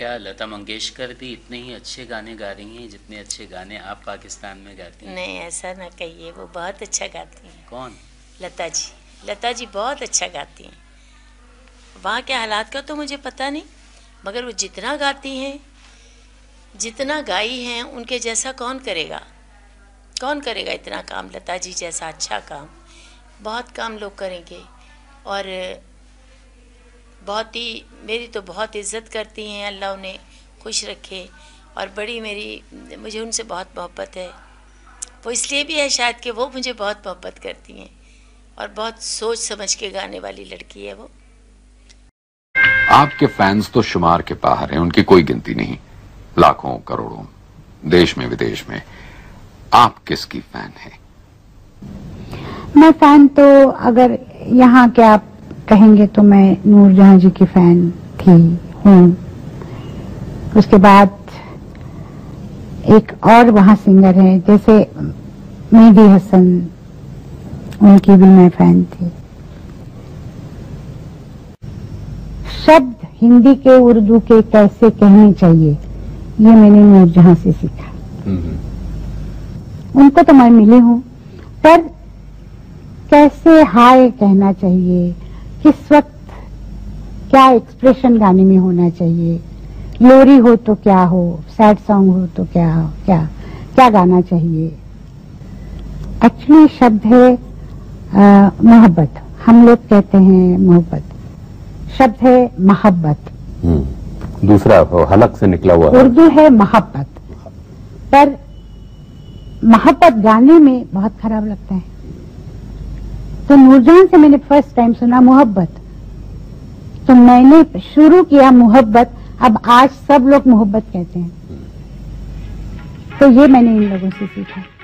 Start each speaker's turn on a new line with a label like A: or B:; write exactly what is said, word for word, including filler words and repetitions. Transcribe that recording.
A: क्या लता मंगेशकर भी इतने ही अच्छे गाने गा रही हैं जितने अच्छे गाने आप पाकिस्तान में गाती हैं?
B: नहीं, ऐसा ना कहिए, वो बहुत अच्छा गाती हैं।
A: कौन?
B: लता जी। लता जी बहुत अच्छा गाती हैं। वहाँ के हालात का तो मुझे पता नहीं, मगर वो जितना गाती हैं, जितना गाई हैं, उनके जैसा कौन करेगा? कौन करेगा इतना काम लता जी जैसा अच्छा काम? बहुत काम लोग करेंगे। और बहुत ही, मेरी तो बहुत इज़्ज़त करती हैं, अल्लाह उन्हें खुश रखे। और बड़ी मेरी, मुझे उनसे बहुत मोहब्बत है। वो इसलिए भी है शायद कि वो मुझे बहुत मोहब्बत करती हैं और बहुत सोच समझ के गाने वाली लड़की है वो।
C: आपके फैंस तो शुमार के बाहर हैं, उनकी कोई गिनती नहीं, लाखों करोड़ों, देश में विदेश में। आप किसकी फैन हैं?
D: मैं फैन तो अगर यहाँ के आप कहेंगे तो मैं नूरजहां जी की फैन थी, हूँ। उसके बाद एक और वहाँ सिंगर हैं जैसे मेहदी हसन, उनकी भी मैं फैन थी। शब्द हिंदी के उर्दू के कैसे कहने चाहिए, ये मैंने नूरजहां से सीखा। उनको तो मैं मिली हूँ, पर कैसे हाय कहना चाहिए, किस वक्त क्या एक्सप्रेशन गाने में होना चाहिए, लोरी हो तो क्या हो, सैड सॉन्ग हो तो क्या हो, क्या क्या गाना चाहिए। एक्चुअली शब्द है मोहब्बत, हम लोग कहते हैं मोहब्बत, शब्द है मोहब्बत।
E: दूसरा हलक से निकला हुआ
D: उर्दू है मोहब्बत, पर मोहब्बत गाने में बहुत खराब लगता है। तो नूरजहां से मैंने फर्स्ट टाइम सुना मोहब्बत, तो मैंने शुरू किया मोहब्बत। अब आज सब लोग मोहब्बत कहते हैं, तो ये मैंने इन लोगों से सीखा।